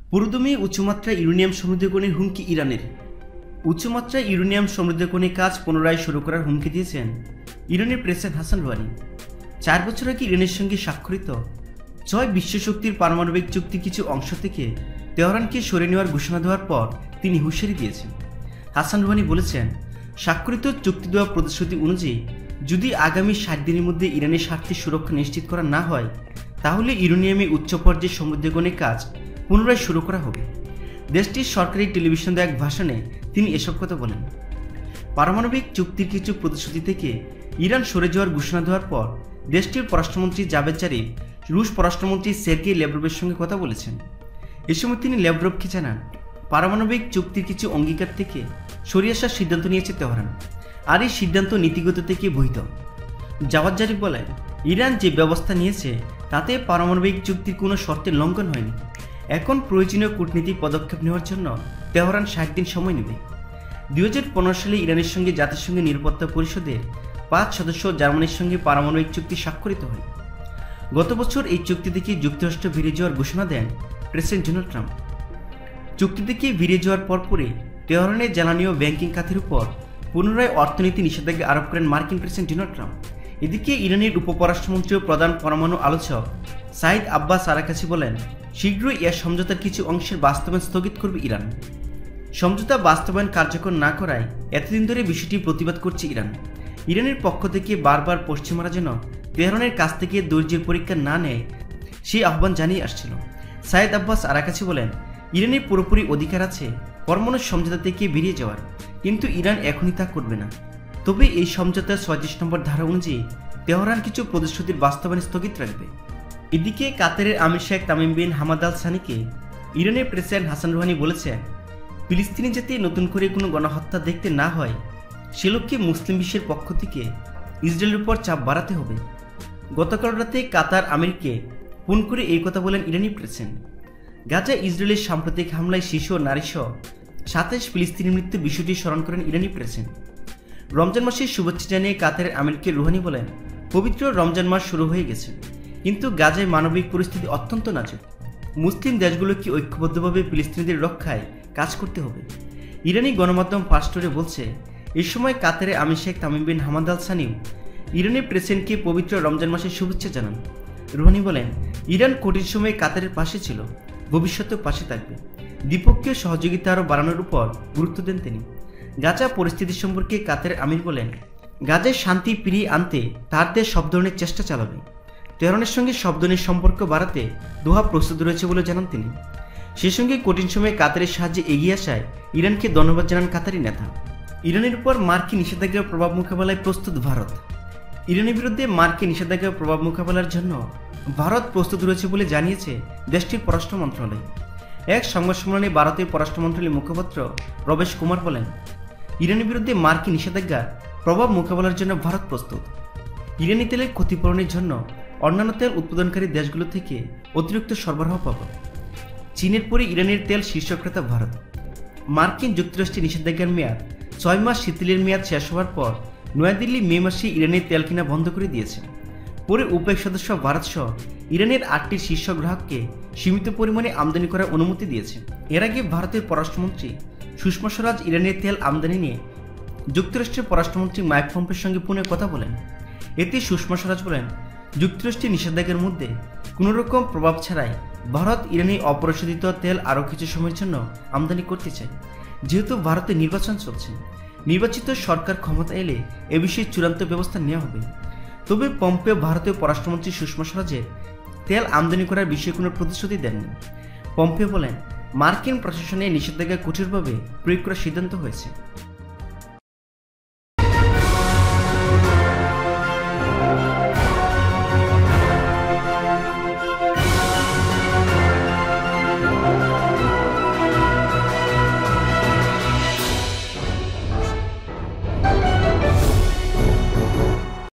পুরোদমে উচ্চমাত্রায় ইউরেনিয়াম সমৃদ্ধকরণের হুমকি ইরানের। উচ্চমাত্রায় ইউরেনিয়াম সমৃদ্ধকরণের কাজ পুনরায় শুরু করার হুমকি দিয়েছেন ইরানের প্রেসিডেন্ট হাসান রুহানি। 4 বছর আগে ইরানের সঙ্গে স্বাক্ষরিত 6 বিশ্বশক্তির পারমাণবিক চুক্তির কিছু অংশ থেকে তেহরানকে সরে নেওয়ার ঘোষণা দেওয়ার পর তিনি হুঁশিয়ারি দিয়েছেন। হাসান রুহানি বলেছেন, স্বাক্ষরিত চুক্তি দেওয়া প্রতিশ্রুতি অনুযায়ী যদি আগামী 60 দিনের মধ্যে ইরানের স্বার্থের সুরক্ষা নিশ্চিত করা না হয়, তাহলে ইউরেনিয়ামে উচ্চ পর্যায়ে সমৃদ্ধকরণের কাজ পুনরায় শুরু করা হবে। দেশটির সরকারি টেলিভিশন দেওয়া এক ভাষণে তিনি এসব কথা বলেন। পারমাণবিক চুক্তির কিছু প্রতিশ্রুতি থেকে ইরান সরে যাওয়ার ঘোষণা দেওয়ার পর দেশটির পররাষ্ট্রমন্ত্রী জাভেদ জারিফ রুশ পররাষ্ট্রমন্ত্রী সের্গেই ল্যাভরভের সঙ্গে কথা বলেছেন। এ সময় তিনি ল্যাভরভকে জানান, পারমাণবিক চুক্তির কিছু অঙ্গীকার থেকে সরে আসার সিদ্ধান্ত নিয়েছে তেহরান, আর এই সিদ্ধান্ত নীতিগত থেকে বৈধ। জাওয়াদ জারিফ বলেন, ইরান যে ব্যবস্থা নিয়েছে তাতে পারমাণবিক চুক্তির কোনো শর্তের লঙ্ঘন হয়নি। এখন প্রয়োজনীয় কূটনীতিক পদক্ষেপ নেওয়ার জন্য তেহরান 60 দিন সময় নেবে। 2015 সালে ইরানের সঙ্গে জাতিসংঘের নিরাপত্তা পরিষদের 5 সদস্য জার্মানির সঙ্গে পারমাণবিক চুক্তি স্বাক্ষরিত হয়। গত বছর এই চুক্তি থেকে যুক্তরাষ্ট্র বেরিয়ে যাওয়ার ঘোষণা দেন প্রেসিডেন্ট ডোনাল্ড ট্রাম্প। চুক্তি থেকে বেরিয়ে যাওয়ার পরপরই তেহরানের জ্বালানি ও ব্যাংকিং খাতের উপর পুনরায় অর্থনীতি নিষেধাজ্ঞা আরোপ করেন মার্কিন প্রেসিডেন্ট ডোনাল্ড ট্রাম্প। এদিকে ইরানের উপপররাষ্ট্রমন্ত্রী ও প্রধান পরমাণু আলোচক সাইদ আব্বাস আরাকাচি বলেন, শীঘ্রই এর সমঝোতার কিছু অংশের বাস্তবায়ন স্থগিত করবে ইরান। সমঝোতা বাস্তবায়ন কার্যকর না করায় এতদিন ধরে বিষয়টি প্রতিবাদ করছে ইরান। ইরানের পক্ষ থেকে বারবার পশ্চিমারা যেন তেহরানের কাছ থেকে ধৈর্যের পরীক্ষা না নেয় সেই আহ্বান জানিয়ে আসছিল। সাইদ আব্বাস আরাকাচি বলেন, ইরানের পুরোপুরি অধিকার আছে পরমাণু সমঝোতা থেকে বেরিয়ে যাওয়ার, কিন্তু ইরান এখনই তা করবে না। তবে এই সমঝোতার 36 নম্বর ধারা অনুযায়ী তেহরান কিছু প্রতিশ্রুতির বাস্তবায়ন স্থগিত রাখবে। এদিকে কাতারের আমির Sheikh Tamim bin Hamad Al সানিকে ইরানের প্রেসিডেন্ট হাসান রুহানি বলেছেন, ফিলিস্তিনি যাতে নতুন করে কোনো গণহত্যা দেখতে না হয় সে লক্ষ্যে মুসলিম বিশ্বের পক্ষ থেকে ইসরায়েলের উপর চাপ বাড়াতে হবে। গতকাল রাতে কাতার আমিরকে ফোন করে এই কথা বলেন ইরানি প্রেসিডেন্ট। গাজায় ইসরায়েলের সাম্প্রতিক হামলায় শিশু ও নারীসহ 27 ফিলিস্তিনি মৃত্যুর বিষয়টি স্মরণ করেন ইরানি প্রেসিডেন্ট। রমজান মাসের শুভেচ্ছা জানিয়ে কাতারের আমিরকে রুহানি বলেন, পবিত্র রমজান মাস শুরু হয়ে গেছে, কিন্তু গাজায় মানবিক পরিস্থিতি অত্যন্ত নাজুক। মুসলিম দেশগুলোকে ঐক্যবদ্ধভাবে ফিলিস্তিনিদের রক্ষায় কাজ করতে হবে। ইরানি গণমাধ্যম ফাস্টরে বলছে, এই সময় কাতারে আমির Sheikh Tamim bin Hamad Al সানিও ইরানের প্রেসিডেন্টকে পবিত্র রমজান মাসের শুভেচ্ছা জানান। রুহানি বলেন, ইরান কঠিন সময়ে কাতারের পাশে ছিল, ভবিষ্যতেও পাশে থাকবে। দ্বিপক্ষীয় সহযোগিতা আরও বাড়ানোর উপর গুরুত্ব দেন তিনি। গাজা পরিস্থিতি সম্পর্কে কাতারের আমির বলেন, গাজায় শান্তি ফিরিয়ে আনতে তার দেশ সব ধরনের চেষ্টা চালাবে। তেহরানের সঙ্গে সব ধরনের সম্পর্ক বাড়াতে দোহা প্রস্তুত রয়েছে বলে জানান তিনি। সেই সঙ্গে কঠিন সময়ে কাতারের সাহায্যে এগিয়ে আসায় ইরানকে ধন্যবাদ জানান কাতারি নেতা। ইরানের উপর মার্কিন নিষেধাজ্ঞার প্রভাব মোকাবেলায় প্রস্তুত ভারত। ইরানের বিরুদ্ধে মার্কিন নিষেধাজ্ঞার প্রভাব মোকাবেলার জন্য ভারত প্রস্তুত রয়েছে বলে জানিয়েছে দেশটির পররাষ্ট্র মন্ত্রণালয়। এক সংবাদ সম্মেলনে ভারতের পররাষ্ট্র মন্ত্রণালয়ের মুখপাত্র রবেশ কুমার বলেন, ইরানের বিরুদ্ধে মার্কিন নিষেধাজ্ঞার প্রভাব মোকাবেলার জন্য ভারত প্রস্তুত। ইরানি তেলের ক্ষতিপূরণের জন্য অন্যান্য তেল উৎপাদনকারী দেশগুলো থেকে অতিরিক্ত সরবরাহ পাবে। চীনের পরে ইরানের তেল শীর্ষ ক্রেতা ভারত। মার্কিন যুক্তরাষ্ট্রের নিষেধাজ্ঞার মেয়াদ 6 মাস শিথিলের মেয়াদ শেষ হওয়ার পর নয়াদিল্লি মে মাসে ইরানের তেল কিনা বন্ধ করে দিয়েছে। পরে ওপেক সদস্য ভারত সহ ইরানের 8টি শীর্ষ গ্রাহককে সীমিত পরিমাণে আমদানি করার অনুমতি দিয়েছে। এর আগে ভারতের পররাষ্ট্রমন্ত্রী সুষমা স্বরাজ ইরানের তেল আমদানি নিয়ে যুক্তরাষ্ট্রের পররাষ্ট্রমন্ত্রী মাইক পম্পের সঙ্গে ফোনে কথা বলেন। এতে সুষমা স্বরাজ বলেন, যুক্তরাষ্ট্রের নিষেধাজ্ঞার মধ্যে কোনো রকম প্রভাব ছাড়াই ভারত ইরানি অপরিশোধিত তেল আরও কিছু সময়ের জন্য আমদানি করতে চায়। যেহেতু ভারতে নির্বাচন চলছে, নির্বাচিত সরকার ক্ষমতা এলে এ বিষয়ে চূড়ান্ত ব্যবস্থা নেওয়া হবে। তবে পম্পেও ভারতীয় পররাষ্ট্রমন্ত্রী সুষমা স্বরাজের তেল আমদানি করার বিষয়ে কোনো প্রতিশ্রুতি দেননি। পম্পে বলেন, মার্কিন প্রশাসনে নিষেধাজ্ঞা কঠোরভাবে প্রয়োগ করার সিদ্ধান্ত হয়েছে।